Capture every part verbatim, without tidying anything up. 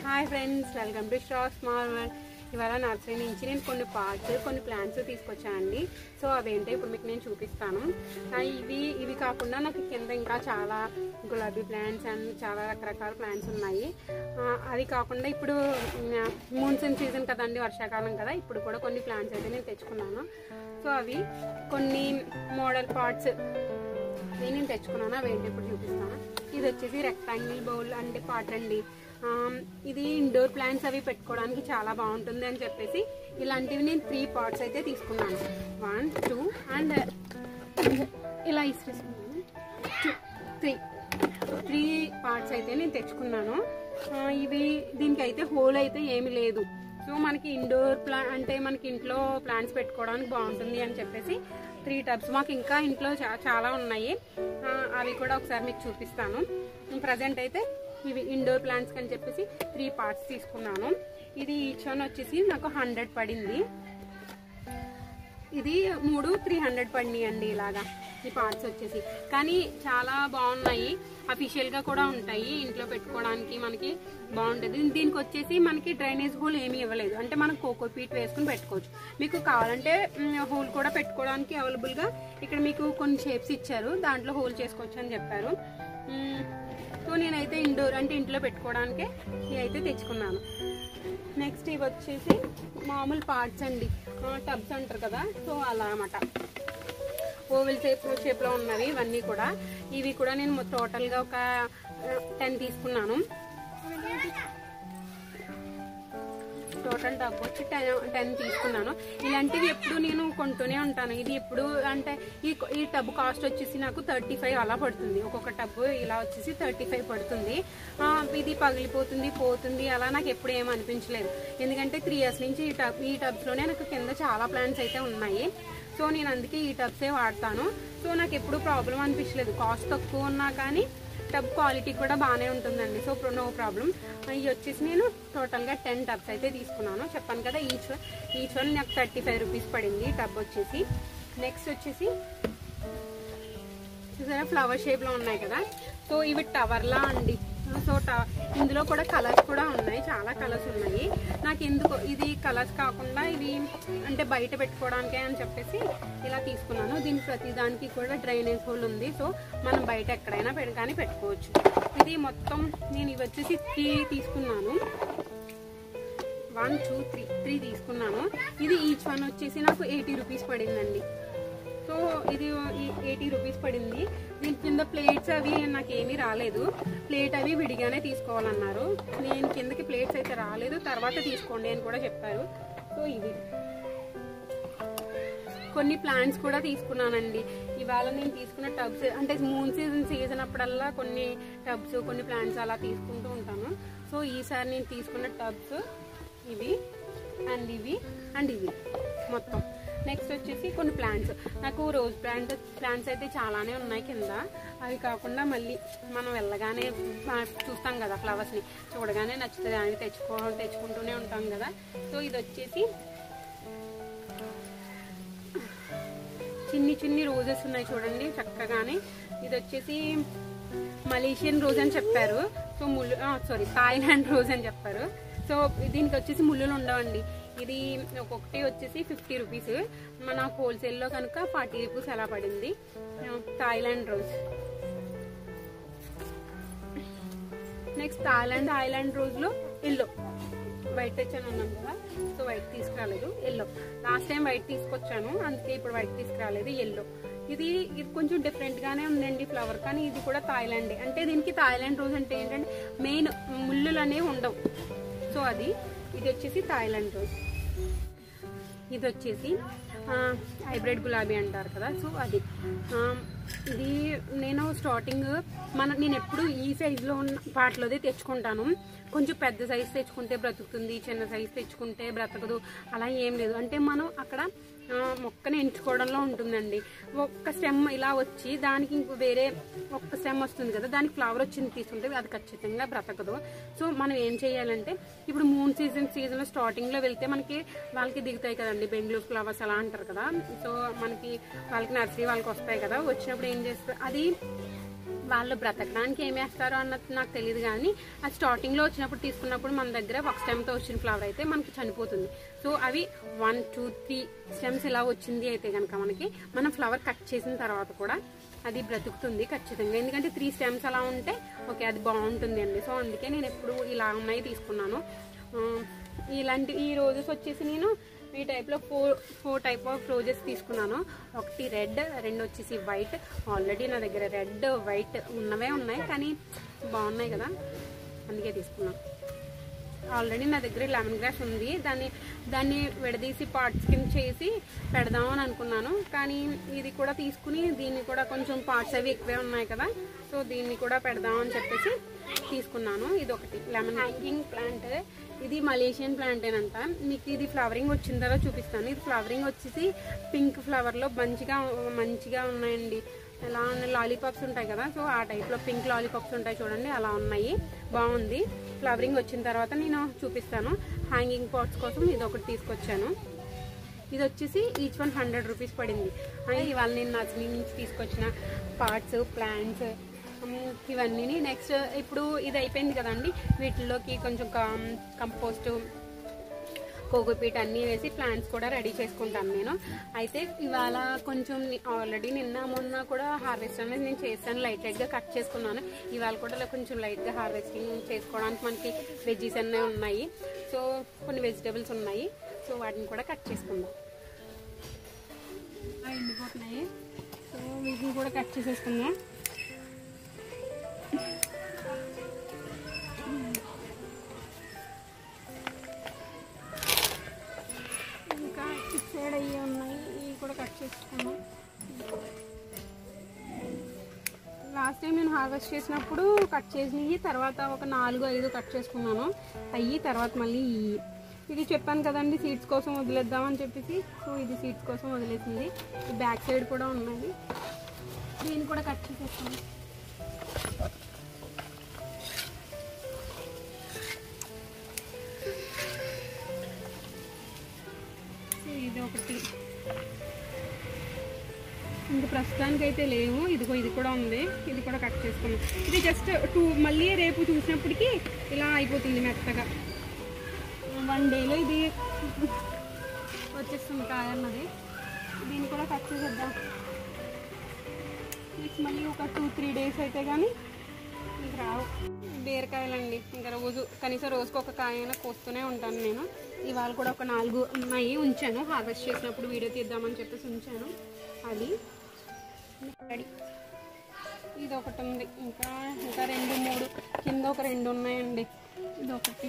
Hi friends, welcome to star small world. ఇవాళ nursery నుంచి నేను కొన్ని పార్ట్స్ కొన్ని ప్లాంట్స్ తీసుకొచ్చానండి. సో అవేంటో ఇప్పుడు మీకు నేను చూపిస్తాను. ఇవి ఇవి కాకుండా నాకు కింద ఇంకా చాలా గులాబీ ప్లాంట్స్ అండ్ చాలా రకరకాల ప్లాంట్స్ ఉన్నాయి. అది కాకుండా ఇప్పుడు మాన్సూన్ సీజన్ కదండి, వర్షాకాలం కదా, ఇప్పుడు కూడా కొన్ని ప్లాంట్స్ అయితే నేను తెచ్చుకున్నాను. సో అవి కొన్ని మోడల్ పార్ట్స్ నేను తెచ్చుకున్నాను. అవేంటి ఇప్పుడు చూపిస్తాను. ఇది వచ్చేసి రెక్టాంగిల్ బౌల్ అంటే పార్ట్ అండి. ఇది ఇండోర్ ప్లాంట్స్ అవి పెట్టుకోవడానికి చాలా బాగుంటుంది అని చెప్పేసి ఇలాంటివి నేను త్రీ పార్ట్స్ అయితే తీసుకున్నాను. వన్ టూ అండ్ ఇలా ఇసుకున్నాను. టూ త్రీ త్రీ పార్ట్స్ అయితే నేను తెచ్చుకున్నాను. ఇవి దీనికి అయితే హోల్ అయితే ఏమి లేదు. సో మనకి ఇండోర్ ప్లా అంటే మనకి ఇంట్లో ప్లాంట్స్ పెట్టుకోవడానికి బాగుంటుంది అని చెప్పేసి త్రీ టబ్స్ మాకు ఇంకా ఇంట్లో చాలా ఉన్నాయి. అవి కూడా ఒకసారి మీకు చూపిస్తాను. ప్రజెంట్ అయితే ఇవి ఇండోర్ ప్లాంట్స్ అని చెప్పేసి త్రీ పార్ట్స్ తీసుకున్నాను. ఇది ఈచ్ వన్ వచ్చేసి నాకు హండ్రెడ్ పడింది. ఇది మూడు త్రీ హండ్రెడ్ పడినాయి అండి ఇలాగా ఈ పార్ట్స్ వచ్చేసి. కానీ చాలా బాగున్నాయి, అఫీషియల్గా కూడా ఉంటాయి, ఇంట్లో పెట్టుకోవడానికి మనకి బాగుంటుంది. దీనికి వచ్చేసి మనకి డ్రైనేజ్ హోల్ ఏమీ ఇవ్వలేదు, అంటే మనం కోకోపీట్ వేసుకుని పెట్టుకోవచ్చు. మీకు కావాలంటే హోల్ కూడా పెట్టుకోవడానికి అవైలబుల్గా ఇక్కడ మీకు కొన్ని షేప్స్ ఇచ్చారు, దాంట్లో హోల్ చేసుకోవచ్చు అని చెప్పారు. సో నేనైతే ఇండోర్ అంటే ఇంట్లో పెట్టుకోవడానికే ఇవి అయితే తెచ్చుకున్నాను. నెక్స్ట్ ఇవి వచ్చేసి మామూలు పార్ట్స్ అండి, టబ్స్ అంటారు కదా, సో అలా అన్నమాట. ఓవెల్ షేప్ షేప్లో ఉన్నవి ఇవన్నీ కూడా. ఇవి కూడా నేను టోటల్గా ఒక టెన్ తీసుకున్నాను. టోటల్ టబ్ వచ్చి టెన్ టెన్ తీసుకున్నాను. ఇలాంటివి ఎప్పుడు నేను కొంటూనే ఉంటాను. ఇది ఎప్పుడు అంటే ఈ ఈ టబ్ కాస్ట్ వచ్చేసి నాకు థర్టీ ఫైవ్ అలా పడుతుంది. ఒక్కొక్క టబ్ ఇలా వచ్చేసి థర్టీ ఫైవ్ పడుతుంది. ఇది పగిలిపోతుంది పోతుంది అలా నాకు ఎప్పుడు ఏమీ అనిపించలేదు. ఎందుకంటే త్రీ ఇయర్స్ నుంచి ఈ టబ్ ఈ టబ్స్లోనే నాకు కింద చాలా ప్లాంట్స్ అయితే ఉన్నాయి. సో నేను అందుకే ఈ టబ్సే వాడతాను. సో నాకు ఎప్పుడు ప్రాబ్లం అనిపించలేదు. కాస్ట్ తక్కువ ఉన్నా కానీ టబ్ క్వాలిటీ కూడా బాగానే ఉంటుందండి. So no problem. ఇవి వచ్చేసి నేను టోటల్గా టెన్ టబ్స్ అయితే తీసుకున్నాను. చెప్పాను కదా, ఈచ్ వన్ ఈచ్ వన్ నాకు థర్టీ ఫైవ్ రూపీస్ పడింది టబ్ వచ్చేసి. నెక్స్ట్ వచ్చేసి చూసారా ఫ్లవర్ షేప్లో ఉన్నాయి కదా, సో ఇవి టవర్లా అండి. సో ఇందులో కూడా కలర్స్ కూడా ఉన్నాయి, చాలా కలర్స్ ఉన్నాయి. నాకు ఎందుకు ఇది కలర్స్ కాకుండా ఇవి అంటే బయట పెట్టుకోవడానికే అని చెప్పేసి ఇలా తీసుకున్నాను. దీనికి ప్రతి దానికి కూడా డ్రైనేజ్ హోల్ ఉంది. సో మనం బయట ఎక్కడైనా కానీ పెట్టుకోవచ్చు. ఇది మొత్తం నేను ఇవి వచ్చేసి త్రీ తీసుకున్నాను. వన్ టూ త్రీ త్రీ తీసుకున్నాను. ఇది ఈచ్ వన్ వచ్చేసి నాకు ఎయిటీ రూపీస్ పడిందండి. సో ఇది ఎయిటీ రూపీస్ పడింది. దీని కింద ప్లేట్స్ అవి నాకు ఏమీ రాలేదు. ప్లేట్ అవి విడిగానే తీసుకోవాలన్నారు. నేను కిందకి ప్లేట్స్ అయితే రాలేదు, తర్వాత తీసుకోండి అని కూడా చెప్పారు. సో ఇవి కొన్ని ప్లాంట్స్ కూడా తీసుకున్నానండి. ఇవాళ నేను తీసుకున్న టబ్స్ అంటే మూన్ సీజన్ సీజన్ అప్పుడల్లా కొన్ని టబ్స్ కొన్ని ప్లాంట్స్ అలా తీసుకుంటూ ఉంటాను. సో ఈసారి నేను తీసుకున్న టబ్స్ ఇవి అండ్ ఇవి అండ్ ఇవి మొత్తం. నెక్స్ట్ వచ్చేసి కొన్ని ప్లాంట్స్, నాకు రోజ్ ప్లాంట్ ప్లాంట్స్ అయితే చాలానే ఉన్నాయి కింద. అవి కాకుండా మళ్ళీ మనం వెళ్ళగానే చూస్తాం కదా ఫ్లవర్స్ని, చూడగానే నచ్చుతుంది అని తెచ్చుకో తెచ్చుకుంటూనే ఉంటాం కదా. సో ఇది వచ్చేసి చిన్ని చిన్ని రోజెస్ ఉన్నాయి చూడండి చక్కగానే. ఇది వచ్చేసి మలేషియన్ రోజ్ అని చెప్పారు. సో ముళ్ళు సారీ థాయిలాండ్ రోజ్ అని చెప్పారు. సో దీనికి వచ్చేసి ముళ్ళులు ఉండవండి. ఇది ఒక్కొక్కటి వచ్చేసి ఫిఫ్టీ రూపీస్, మన హోల్సేల్లో కనుక ఫార్టీ రూపీస్ అలా పడింది. Thailand rose. Next Thailand Thailand రోజ్లో ఎల్లో వైట్ తెచ్చాను అన్నాను కదా, సో వైట్ తీసుకురాలేదు, ఎల్లో. లాస్ట్ టైం వైట్ తీసుకొచ్చాను, అందుకే ఇప్పుడు వైట్ తీసుకురాలేదు, ఎల్లో. ఇది ఇది కొంచెం డిఫరెంట్గానే ఉందండి ఫ్లవర్, కానీ ఇది కూడా థాయిలాండే. అంటే దీనికి థాయిలాండ్ రోజ్ అంటే ఏంటంటే మెయిన్ ముళ్ళులు అనేవి ఉండవు. సో అది ఇది వచ్చేసి థాయిలాండ్ రోజ్. ఇది వచ్చేసి హైబ్రిడ్ గులాబీ అంటారు కదా, సో అది. ఇది నేను స్టార్టింగ్ మన నేను ఎప్పుడు ఈ సైజులో ఉన్న వాటిలోదే తెచ్చుకుంటాను. కొంచెం పెద్ద సైజు తెచ్చుకుంటే బ్రతుకుతుంది, చిన్న సైజు తెచ్చుకుంటే బ్రతకదు, అలా ఏం లేదు. అంటే మనం అక్కడ మొక్కని ఎంచుకోవడంలో ఉంటుందండి. ఒక్క స్టెమ్ ఇలా వచ్చి దానికి ఇంకో వేరే ఒక్క స్టెమ్ వస్తుంది కదా, దానికి ఫ్లవర్ వచ్చింది తీసుకుంటే అది ఖచ్చితంగా బ్రతకదు. సో మనం ఏం చేయాలంటే ఇప్పుడు మూన్ సీజన్ సీజన్లో స్టార్టింగ్లో వెళ్తే మనకి వాళ్ళకి దిగుతాయి కదండి బెంగళూరు ఫ్లవర్స్ అలా అంటారు కదా. సో మనకి వాళ్ళకి నర్సరీ వాళ్ళకి వస్తాయి కదా, వచ్చినప్పుడు ఏం చేస్తారు అది వాళ్ళు బ్రతకడానికి ఏం వేస్తారో అన్నది నాకు తెలియదు, కానీ అది స్టార్టింగ్లో వచ్చినప్పుడు తీసుకున్నప్పుడు మన దగ్గర ఒక స్టెమ్తో వచ్చిన ఫ్లవర్ అయితే మనకి చనిపోతుంది. సో అవి వన్ టూ త్రీ స్టెమ్స్ ఇలా వచ్చింది అయితే కనుక మనకి మనం ఫ్లవర్ కట్ చేసిన తర్వాత కూడా అది బ్రతుకుతుంది ఖచ్చితంగా. ఎందుకంటే త్రీ స్టెమ్స్ అలా ఉంటే ఓకే అది బాగుంటుంది అండి. సో అందుకే నేను ఎప్పుడు ఇలా ఉన్నాయి తీసుకున్నాను. ఇలాంటి ఈ రోజెస్ వచ్చేసి నేను ఈ టైప్లో four four type of roses తీసుకున్నాను. ఒకటి రెడ్, రెండు వచ్చేసి వైట్. ఆల్రెడీ నా దగ్గర రెడ్ వైట్ ఉన్నవే ఉన్నాయి, కానీ బాగున్నాయి కదా అందుకే తీసుకున్నాను. ఆల్రెడీ నా దగ్గర లెమన్ గ్రాస్ ఉంది, దాన్ని దాన్ని విడదీసి పార్ట్స్ కింద చేసి పెడదామని అనుకున్నాను. కానీ ఇది కూడా తీసుకుని దీన్ని కూడా కొంచెం పార్ట్స్ అవి ఎక్కువే ఉన్నాయి కదా, సో దీన్ని కూడా పెడదామని చెప్పేసి తీసుకున్నాను. ఇది ఒకటి లెమన్ హ్యాంగింగ్ ప్లాంట్. ఇది మలేషియన్ ప్లాంటేనంట. మీకు ఇది ఫ్లవరింగ్ వచ్చిన తర్వాత చూపిస్తాను. ఇది ఫ్లవరింగ్ వచ్చేసి పింక్ ఫ్లవర్లో మంచిగా మంచిగా ఉన్నాయండి. ఎలా ఉన్నాయి లాలీపాప్స్ ఉంటాయి కదా, సో ఆ టైప్లో పింక్ లాలీపాప్స్ ఉంటాయి చూడండి, అలా ఉన్నాయి. బాగుంది. ఫ్లవరింగ్ వచ్చిన తర్వాత నేను చూపిస్తాను. హ్యాంగింగ్ పాట్స్ కోసం ఇది ఒకటి తీసుకొచ్చాను. ఇది వచ్చేసి ఈచ్ వన్ హండ్రెడ్ రూపీస్ పడింది. ఇవాళ నేను నర్సరీ నుంచి తీసుకొచ్చిన పార్ట్స్, ప్లాంట్స్ ఇవన్నీ. నెక్స్ట్ ఇప్పుడు ఇది అయిపోయింది కదండి, వీటిల్లోకి కొంచెం కంపోస్ట్, కోకోపీట్ అన్నీ వేసి ప్లాంట్స్ కూడా రెడీ చేసుకుంటాను నేను. అయితే ఇవాళ కొంచెం ఆల్రెడీ నిన్న మొన్న కూడా హార్వెస్ట్ అనేది నేను చేస్తాను, లైట్ లైట్గా కట్ చేసుకున్నాను. ఇవాళ కూడా కొంచెం లైట్గా హార్వెస్టింగ్ చేసుకోవడానికి మనకి వెజ్జీస్ అన్నీ ఉన్నాయి. సో కొన్ని వెజిటేబుల్స్ ఉన్నాయి, సో వాటిని కూడా కట్ చేసుకుందాం. ఎండిపోతున్నాయి, సో వీటిని కూడా కట్ చేసేసుకుందాం. ఇంకా ఇటు సైడ్ అయ్యి ఉన్నాయి, ఇవి కూడా కట్ చేసుకున్నాం. లాస్ట్ టైం నేను హార్వెస్ట్ చేసినప్పుడు కట్ చేసినవి తర్వాత ఒక నాలుగు ఐదు కట్ చేసుకున్నాను అయ్యి. తర్వాత మళ్ళీ ఇది చెప్పాను కదండి సీడ్స్ కోసం వదిలేద్దామని చెప్పేసి, సో ఇది సీడ్స్ కోసం వదిలేసింది. ఈ బ్యాక్ సైడ్ కూడా ఉన్నాయి, దీన్ని కూడా కట్ చేసేస్తాను. ఇది ఒకటి ఇంకా ప్రస్తుతానికి అయితే లేవు. ఇదిగో ఇది కూడా ఉంది, ఇది కూడా కట్ చేసుకున్నాం. ఇది జస్ట్ టూ మళ్ళీ రేపు చూసినప్పటికీ ఇలా అయిపోతుంది మెత్తగా. వన్ డేలో ఇది వచ్చేస్తుంది కాయ అన్నది. దీన్ని కూడా కట్ చేసేద్దాం. నెక్స్ట్ మళ్ళీ ఒక టూ త్రీ డేస్ అయితే కానీ ఇంక రావు బీరకాయలండి. ఇంకా రోజు కనీసం రోజుకు ఒక కాయ అయినా కోస్తూనే ఉంటాను నేను. ఇవాళ కూడా ఒక నాలుగు ఉన్నాయి ఉంచాను, హార్వెస్ట్ చేసినప్పుడు వీడియో తీద్దామని చెప్పేసి ఉంచాను. అది రెడీ. ఇది ఒకటి ఉంది, ఇంకా ఇంకా రెండు మూడు కింద ఒక రెండు ఉన్నాయండి. ఇది ఒకటి,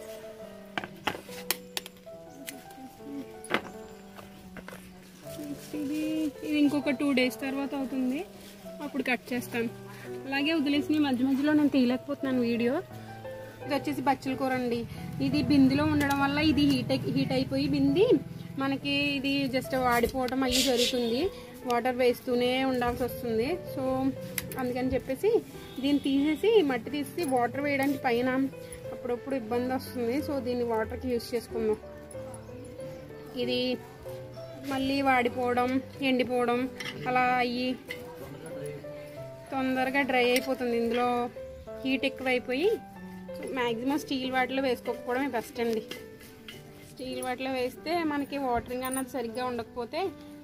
ఇది ఇది ఇంకొక టూ డేస్ తర్వాత అవుతుంది, అప్పుడు కట్ చేస్తాను. అలాగే వదిలేసి మధ్య మధ్యలో నేను తీయలేకపోతున్నాను వీడియో. ఇది వచ్చేసి బచ్చల కూర అండి. ఇది బిందిలో ఉండడం వల్ల ఇది హీట్ హీట్ అయిపోయి బింది మనకి ఇది జస్ట్ వాడిపోవడం అయ్యి జరుగుతుంది. వాటర్ వేస్తూనే ఉండాల్సి వస్తుంది. సో అందుకని చెప్పేసి దీన్ని తీసేసి మట్టి తీసి వాటర్ వేయడానికి పైన అప్పుడప్పుడు ఇబ్బంది వస్తుంది. సో దీన్ని వాటర్కి యూజ్ చేసుకుందాం. ఇది మళ్ళీ వాడిపోవడం, ఎండిపోవడం అలా అయ్యి తొందరగా డ్రై అయిపోతుంది. ఇందులో హీట్ ఎక్కువైపోయి మ్యాక్సిమం స్టీల్ వాటిలో వేసుకోకపోవడమే బెస్ట్ అండి. స్టీల్ వాటిలో వేస్తే మనకి వాటరింగ్ అన్నది సరిగ్గా ఉండకపోతే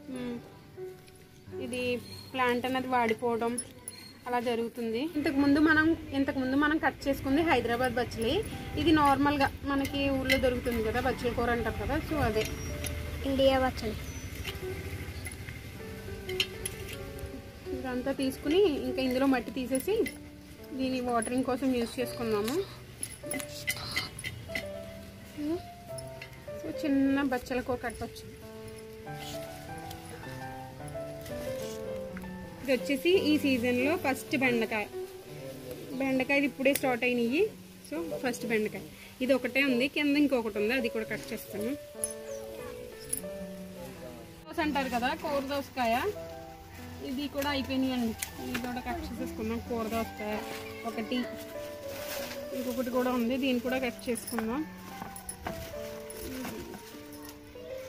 ఇది ప్లాంట్ అన్నది వాడిపోవడం అలా జరుగుతుంది. ఇంతకుముందు మనం ఇంతకుముందు మనం కట్ చేసుకుంది హైదరాబాద్ బచ్చలి. ఇది నార్మల్గా మనకి ఊళ్ళో దొరుకుతుంది కదా, బచ్చల కూర అంటారు కదా, సో అదే ఇండియా బచ్చలి. ఇదంతా తీసుకుని ఇంకా ఇందులో మట్టి తీసేసి దీన్ని వాటరింగ్ కోసం యూజ్ చేసుకుందాము. సో చిన్న బచ్చల కూర కట్టవచ్చు. ఇది వచ్చేసి ఈ సీజన్లో ఫస్ట్ బెండకాయ. బెండకాయలు ఇప్పుడే స్టార్ట్ అయినాయి. సో ఫస్ట్ బెండకాయ ఇది ఒకటే ఉంది, కింద ఇంకొకటి ఉంది, అది కూడా కట్ చేస్తాను. దోస అంటారు కదా, కూర దోసకాయ, ఇది కూడా అయిపోయినాయి అండి. ఇది కూడా కట్ చేసేసుకుందాం. కూర దోసకాయ ఒకటి, ఇంకొకటి కూడా ఉంది, దీన్ని కూడా కట్ చేసుకుందాం.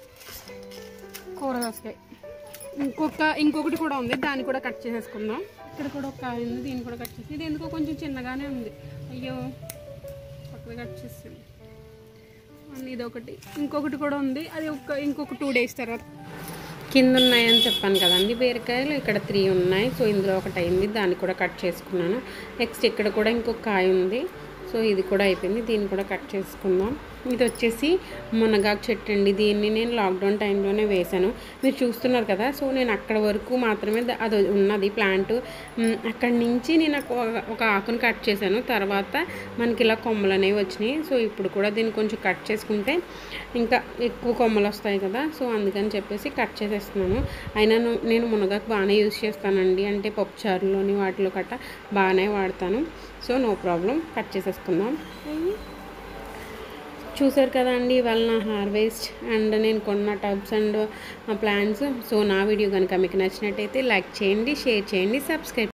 కూర దోసకాయ ఇంకొక ఇంకొకటి కూడా ఉంది, దాన్ని కూడా కట్ చేసేసుకుందాం. ఇక్కడ కూడా ఒక కాయ ఉంది, దీన్ని కూడా కట్ చేసి, ఇది ఎందుకో కొంచెం చిన్నగానే ఉంది, అయ్యో పక్కన కట్ చేసింది. ఇది ఒకటి, ఇంకొకటి కూడా ఉంది, అది ఒక ఇంకొక టూ డేస్ తర్వాత. కింద ఉన్నాయని చెప్పాను కదండి బీరకాయలు, ఇక్కడ త్రీ ఉన్నాయి. సో ఇందులో ఒకటి అయింది, దాన్ని కూడా కట్ చేసుకున్నాను. నెక్స్ట్ ఇక్కడ కూడా ఇంకొక కాయ ఉంది, సో ఇది కూడా అయిపోయింది, దీన్ని కూడా కట్ చేసుకుందాం. ఇది వచ్చేసి మునగాకు చెట్టు అండి, దీన్ని నేను లాక్డౌన్ టైంలోనే వేశాను, మీరు చూస్తున్నారు కదా. సో నేను అక్కడ వరకు మాత్రమే అది ఉన్నది ప్లాంట్, అక్కడి నుంచి నేను ఒక ఆకును కట్ చేశాను, తర్వాత మనకి ఇలా కొమ్మలు అనేవి వచ్చినాయి. సో ఇప్పుడు కూడా దీన్ని కొంచెం కట్ చేసుకుంటే ఇంకా ఎక్కువ కొమ్మలు వస్తాయి కదా, సో అందుకని చెప్పేసి కట్ చేసేస్తున్నాను. అయినా నేను మునగాకు బాగానే యూజ్ చేస్తానండి, అంటే పప్పుచారులోని వాటిలో కట్ట బాగానే వాడతాను. సో నో ప్రాబ్లం, కట్ చేసేసుకుందాం. చూసారు కదా అండి ఇవాళ నా హార్వెస్ట్ అండ్ నేను కొన్న టబ్స్ అండ్ ప్లాంట్స్. సో నా వీడియో కనుక మీకు నచ్చినట్టయితే లైక్ చేయండి, షేర్ చేయండి, సబ్స్క్రైబ్